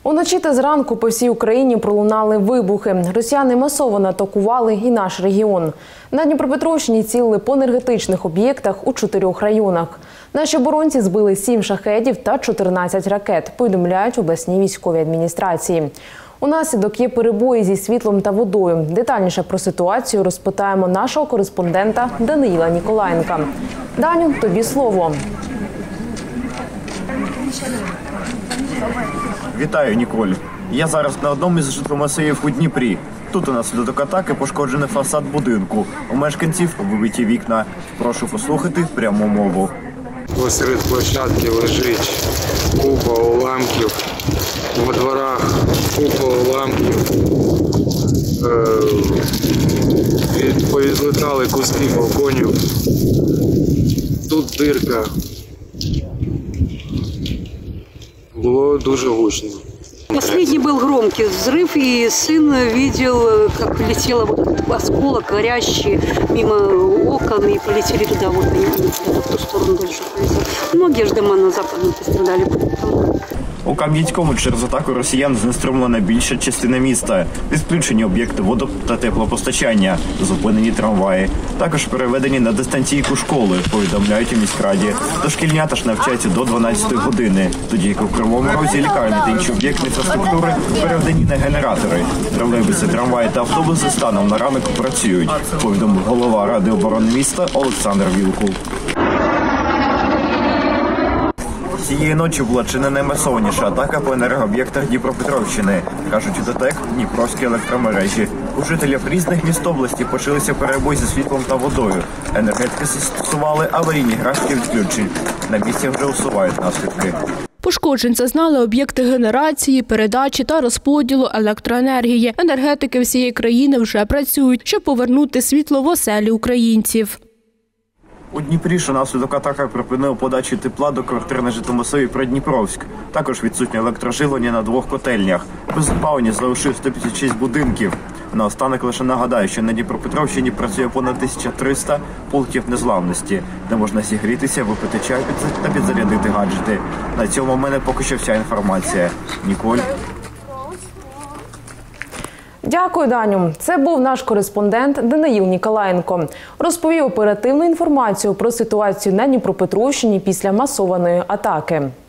Уночі та зранку по всій Україні пролунали вибухи. Росіяни масово атакували і наш регіон. На Дніпропетровщині цілили по енергетичних об'єктах у 4 районах. Наші оборонці збили 7 шахедів та 14 ракет, повідомляють в обласній військовій адміністрації. Унаслідок є перебої зі світлом та водою. Детальніше про ситуацію розпитаємо нашого кореспондента Даниїла Ніколаєнка. Даню, тобі слово. Вітаю, Ніколь. Я зараз на одному із житломасивів у Дніпрі. Тут унаслідок атаки пошкоджений фасад будинку. У мешканців вибиті вікна. Прошу послухати пряму мову. Посеред площадки лежить купа уламків. Во дворах купа уламків. Повізлетали куски балконів. Тут дирка. Было дуже гучно. Последний был громкий взрыв, и сын видел, как летел вот этот осколок горящий мимо окон, и полетели туда, вот они в ту сторону дальше полетели. Многие же дома на западном пострадали. У Кам'янському через атаку росіян знеструмлена більша частина міста. Відключені об'єкти водо- та теплопостачання, зупинені трамваї. Також переведені на дистанційку школи, повідомляють у міськраді. Дошкільнята ж навчаються до 12 години, тоді як у Кривому Розі лікарні та інші об'єкти інфраструктури переведені на генератори. Тролейбуси, трамваї та автобуси станом на ранок працюють, повідомив голова Ради оборони міста Олександр Вілкул. Цієї ночі була чи не наймасованіша атака по енергооб'єктах Дніпропетровщини, кажуть у ДТЕК Дніпровські електромережі. У жителів різних міст області почалися перебої зі світлом та водою. Енергетики застосували аварійні графіки відключень. На місці вже усувають наслідки. Пошкоджень зазнали об'єкти генерації, передачі та розподілу електроенергії. Енергетики всієї країни вже працюють, щоб повернути світло в оселі українців. У Дніпрі ж унаслідок атаки припинив подачу тепла до квартир на житломасиві Придніпровськ. Також відсутнє електроживлення на 2 котельнях. Без опалення залишив 156 будинків. Наостанок лише нагадаю, що на Дніпропетровщині працює понад 1300 пунктів незламності, де можна зігрітися, випити чай та підзарядити гаджети. На цьому в мене поки що вся інформація. Ніколь. Дякую, Даню. Це був наш кореспондент Даниїл Ніколаєнко. Розповів оперативну інформацію про ситуацію на Дніпропетровщині після масованої атаки.